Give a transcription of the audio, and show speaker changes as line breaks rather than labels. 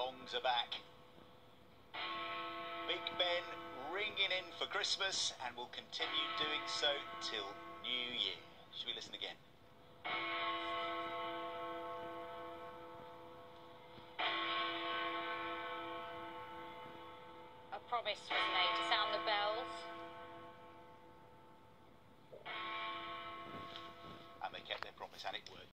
Prongs are back. Big Ben ringing in for Christmas and will continue doing so till New Year. Should we listen again?
A promise was made to sound the bells.
And they kept their promise and it worked.